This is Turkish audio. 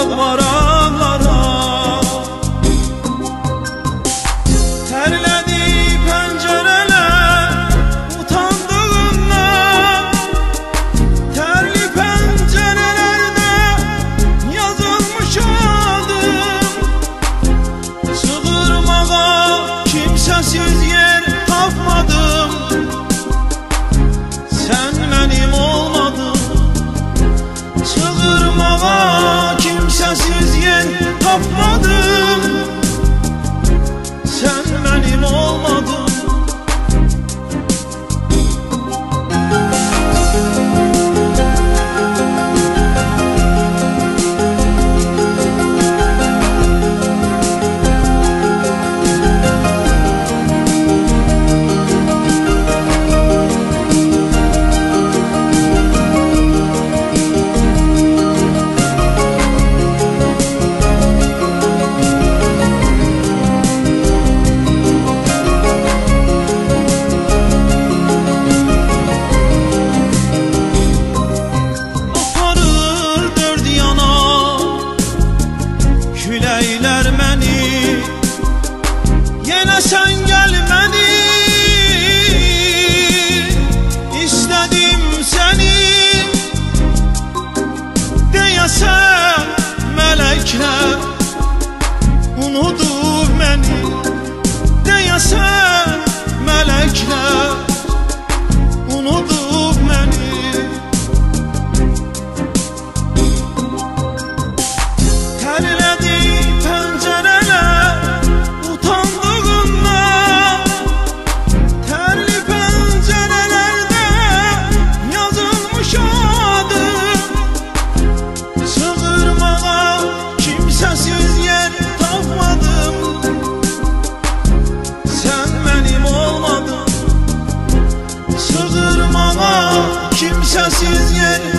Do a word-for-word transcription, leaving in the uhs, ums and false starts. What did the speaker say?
yalvaranlara. Terledi pencereler utandığından, terli pencerelerde yazılmış adım. Sığırmağa kimsesiz yer tapmadım, sen benim olmadın. Sığırmağa kimsesiz yer tapmadım, sen benim olmadın. Küleyler məni, yenə sən gəlməni. İstədim səni, deyəsən mələklər unudub məni. Deyəsən mələklər unudub məni. Terlədi pencereler utandığından, terli pencerelerde yazılmış adım. Sığırmağa kimsesiz yer tapmadım, sen benim olmadın. Sığırmağa kimsesiz yer